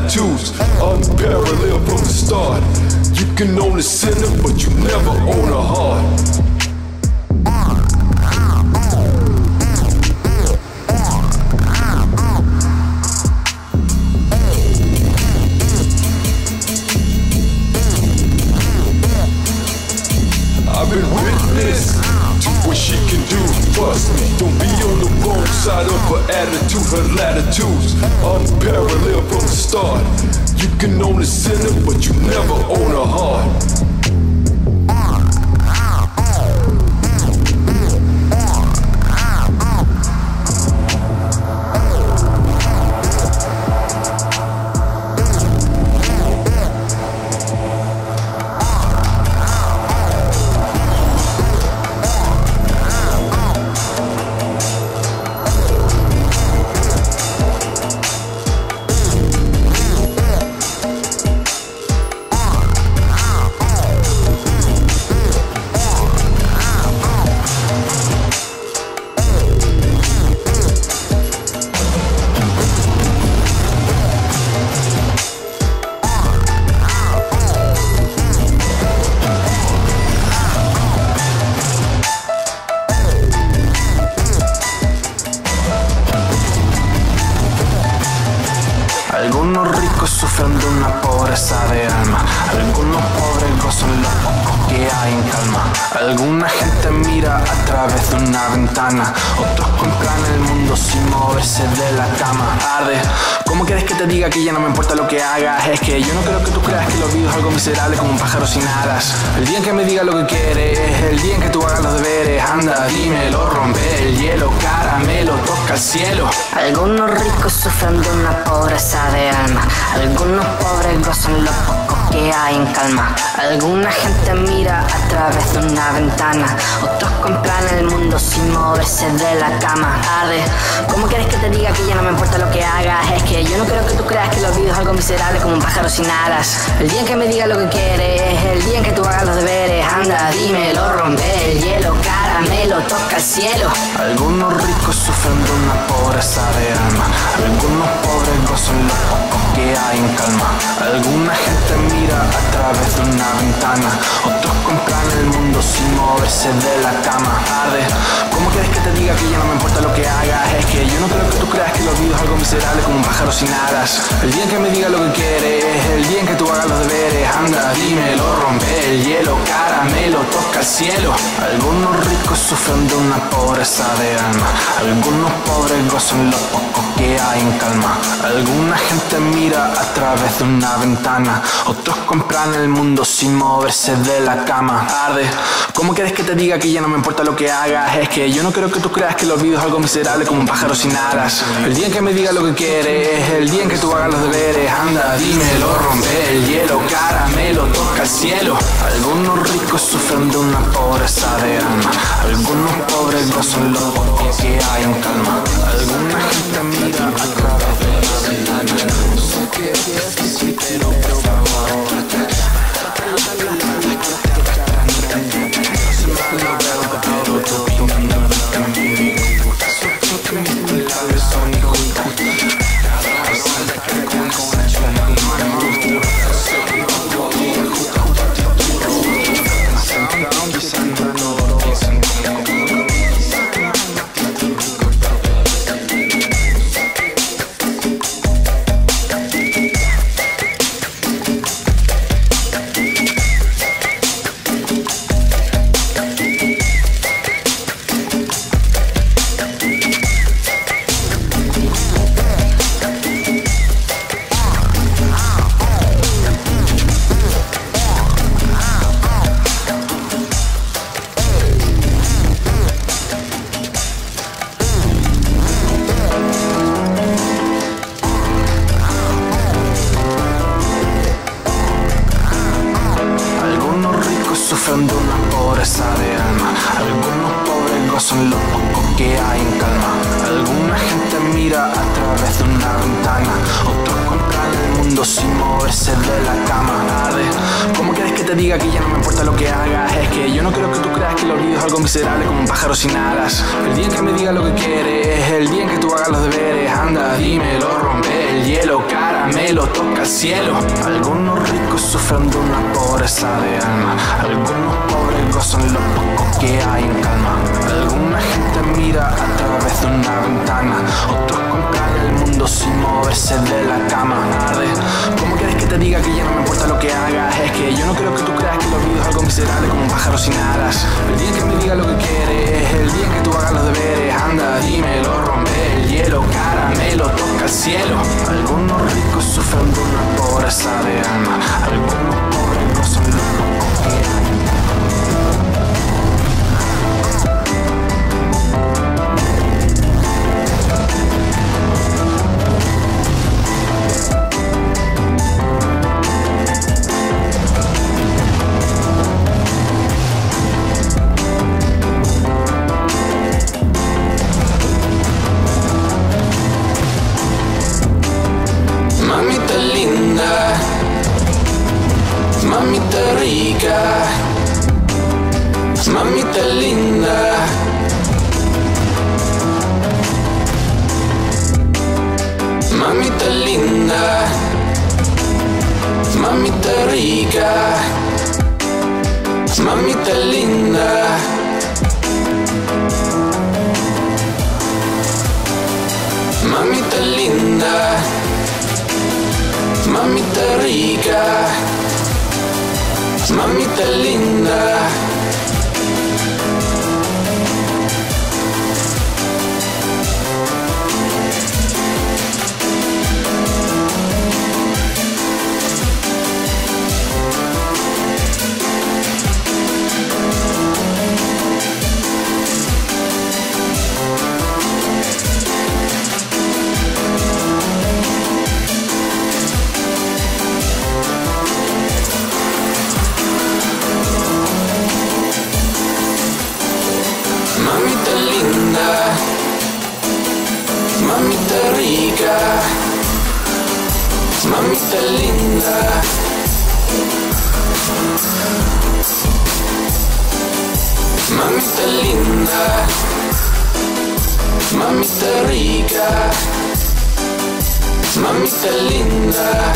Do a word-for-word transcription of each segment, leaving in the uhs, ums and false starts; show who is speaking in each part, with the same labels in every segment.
Speaker 1: latitudes, unparalleled from the start. You can own a sinner, but you never own a heart. I've been witness to what she can do. Trust me, don't be on the wrong side of her attitude. Her latitudes, unparalleled from the start. You can own a sinner, but you never own a heart.
Speaker 2: Algunos ricos sufren de una pobreza de alma. Algunos pobres gozan lo poco que hay en calma. Alguna gente mira a través de una ventana. Otros compran el mundo sin moverse de la cama. Arde, ¿cómo quieres que te diga que ya no me importa lo que hagas? Es que yo no creo que tú creas que lo vivo es algo miserable como un pájaro sin alas. El día en que me diga lo que quieres es el día en que tú hagas los deberes. Anda, dímelo, rompe el hielo, caramelo, toca el cielo.
Speaker 3: Algunos ricos sufren de una pobreza de alma. Algunos pobres gozan lo poco que hay en calma. Alguna gente mira a través de una ventana. Otros compran el mundo sin moverse de la cama. Arde, ¿cómo quieres que te diga que ya no me importa lo que hagas? Es que yo no creo que tú creas que lo vivo es algo miserable como un pájaro sin alas. El día en que me diga lo que quieres es el día en que tú hagas los deberes. Anda, dímelo, rompe el hielo, caramelo, toca el cielo.
Speaker 2: Algunos ricos sufren de una pobreza de alma. Algunos pobres gozan lo poco que hay en calma. Alguna gente mira a través de una ventana. Otros compran el mundo sin moverse de la cama. Arde, ¿cómo quieres que te diga que ya no me importa lo que hagas? Es que yo no creo que tú creas que lo vivo es algo miserable como un pájaro sin alas. El día en que me diga lo que quieres es el día en que tú hagas los deberes. Anda, dímelo, rompe el hielo, caramelo, toca el cielo. Algunos ricos sufren de una pobreza de alma. Algunos pobres gozan lo poco que hay en calma. Alguna gente mira a través de una ventana. Otros compran el mundo sin moverse de la cama. Arde, ¿cómo quieres que te diga que ya no me importa lo que hagas? Es que yo no creo que tú creas que lo vivo es algo miserable como un pájaro sin alas. El día en que me diga lo que quieres es el día en que tú hagas los deberes. Anda, dímelo, rompe el hielo, caramelo, toca el cielo. Algunos ricos sufren de una pobreza de alma. Algunos pobres gozan lo poco que hay en calma. Alguna gente mira a través de la ventana. No sé qué es, sí, pero por favor. Sufren de una pobreza de alma. Algunos pobres gozan lo poco que hay en calma. Alguna gente mira a través de una ventana. Otros compran el mundo sin moverse de la cama. Arde, ¿cómo quieres que te te diga que ya no me importa lo que hagas? Es que yo no creo que tú creas que el olvido es algo miserable como un pájaro sin alas. El día en que me diga lo que quieres es el día en que tú hagas los deberes. Anda, dímelo, rompe el hielo, caramelo, toca el cielo. Algunos ricos sufren de una pobreza de alma. Algunos pobres gozan lo poco que hay en calma. Alguna gente mira a través de una ventana. Otros compran el mundo sin moverse de la cama. Arde, ¿cómo quieres que te diga que ya no me importa lo que hagas? Es que yo no creo que tú creas que el olvido es algo miserable como un pájaro sin alas. El día en que me diga lo que quieres es el día en que tú hagas los deberes. Anda, dímelo, rompe el hielo, caramelo, toca el cielo. Algunos ricos sufren de una pobreza de alma. Algunos pobres gozan lo poco que hay. Mamita linda, mamita rica, mamita linda. Mamita linda, mamita rica, mamita linda. Mamita linda, mamita rica, mamita linda. Mamita linda, mamita rica, mamita linda. Mamita linda, mamita rica, mamita linda.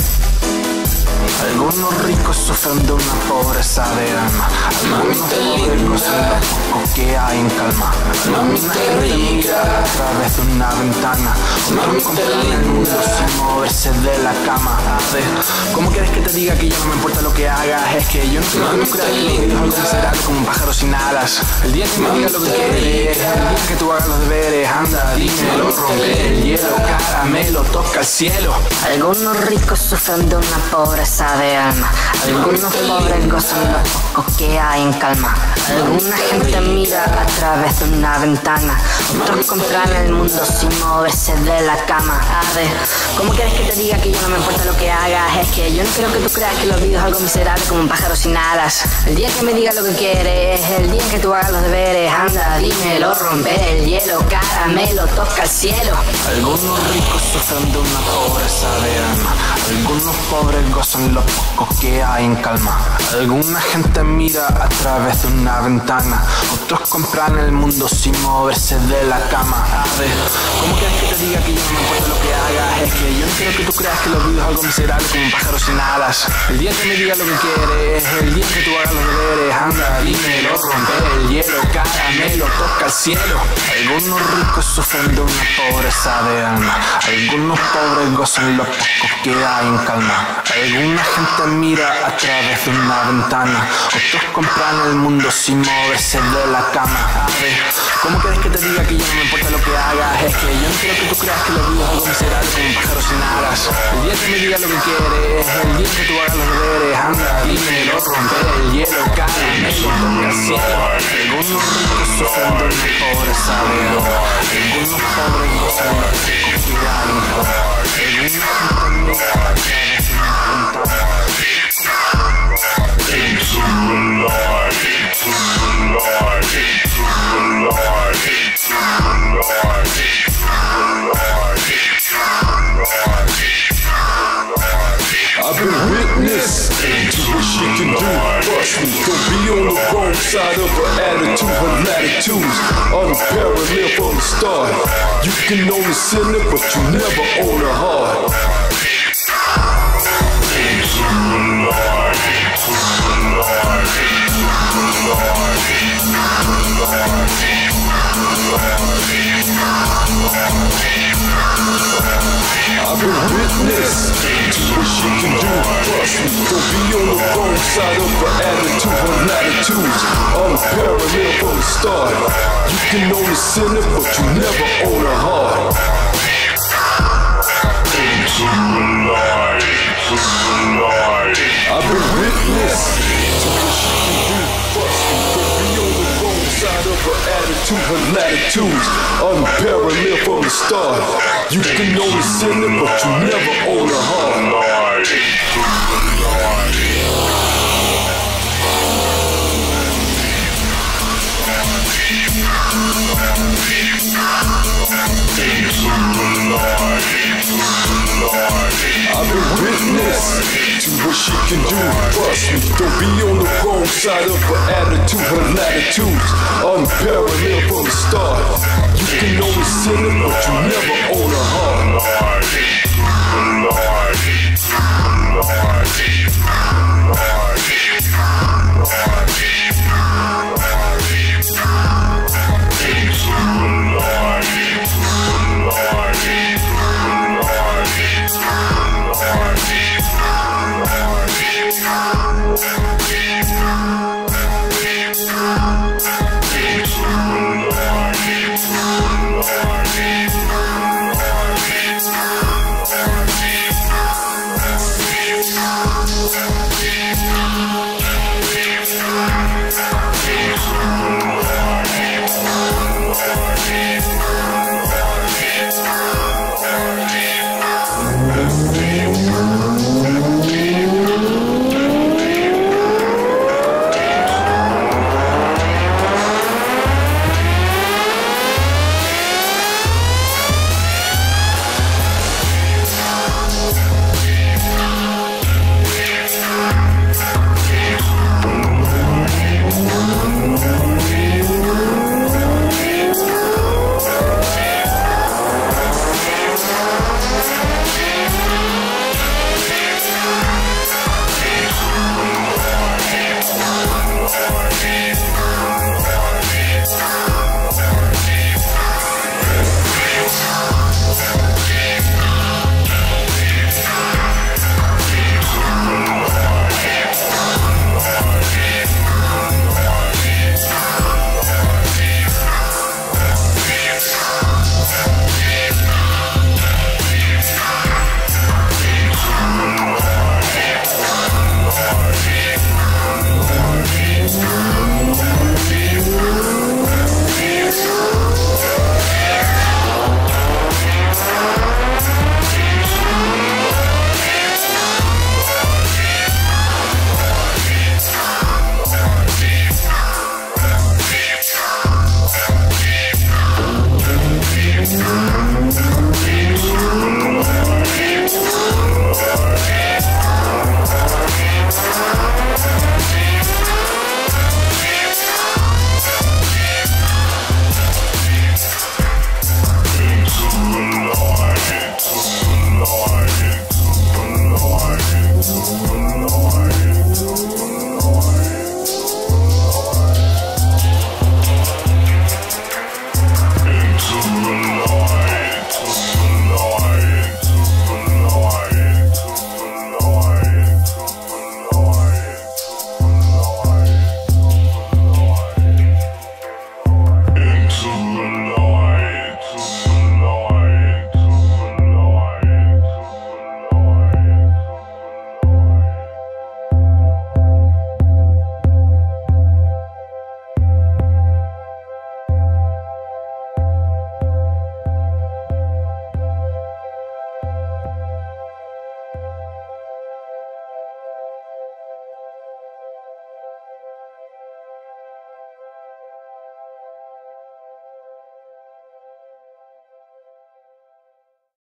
Speaker 2: Algunos ricos sufren de una pobreza de alma. Mamita linda, lo poco que hay en calma. Mamita rica, a través de una ventana. Mamita linda, sin moverse de la cama. ¿Cómo quieres que te diga que ya no me importa lo que hagas? Es que yo no creo que tú creas que el olvido es algo miserable como un pájaro sin alas. El día que me diga lo que quieres, el día que tú hagas los deberes. Anda, dímelo, rompe el hielo, caramelo, toca el cielo.
Speaker 3: Algunos ricos sufren de una pobreza de alma. Algunos pobres gozan lo poco que hay en calma. Alguna gente mira a través de una ventana. Otros compran el mundo sin moverse de la cama. Arde, ¿cómo quieres que te diga que yo no me importa lo que hagas? Es que yo no creo que tú creas que el olvido es algo miserable como un pájaro sin alas. El día que me diga lo que quieres es el día en que tú hagas los deberes. Anda, dímelo, rompe el hielo, caramelo, toca el cielo.
Speaker 2: Algunos ricos sufren de una pobreza de alma. Algunos pobres gozan lo poco que hay en calma. Alguna gente mira a través de una ventana. Otros compran el mundo sin moverse de la cama. Arde, ¿cómo quieres que te diga que yo no me importa lo que hagas? Es que yo no quiero que tú creas que el olvido es algo miserable como un pájaro sin alas. El día que me diga lo que quieres es el día que tú hagas los deberes. Anda, dímelo, rompe el hielo, caramelo, toca el cielo. Algunos ricos sufren de una pobreza de alma. Algunos pobres gozan lo poco que hay en calma. Alguna gente mira a través de una ventana. Otros compran el mundo sin moverse de la cama. Arde, ¿cómo quieres que te diga que ya no me importa lo que hagas? Es que yo no quiero que tú creas que el olvido es algo miserable como un pájaro sin alas. El día que me diga lo que quieres es el día que tú hagas los deberes. Anda, dímelo, rompe el hielo, caramelo, toca el cielo. Algunos ricos sufren de una pobreza de alma. Algunos pobres gozan lo poco que hay en calma. Alguna gente mira a través de una ventana.
Speaker 1: Into the light, into the light, into the light, into the light, into the light, into the light. I've been written witness to what she can do. Trust me, don't be on the wrong side of her attitude. Her latitudes unparalleled from the start. You can only sin it, but you never own her heart. I've been witness to what she can do. Trust me, don't be on the wrong side of her attitude. Her latitudes unparalleled from the start. You can only sin it, but you never own her heart. Into the light, to the light. I've been witness to what she can do. Trust me, don't be on the wrong side of her attitude. Her latitudes unparalleled from the start. You can only sin it, but you never own her heart. I've been witness to what she can do. Trust me, don't be on the wrong side of her attitude. Her latitudes unparalleled from the start. You can only sin it, but you never own her heart. Yeah.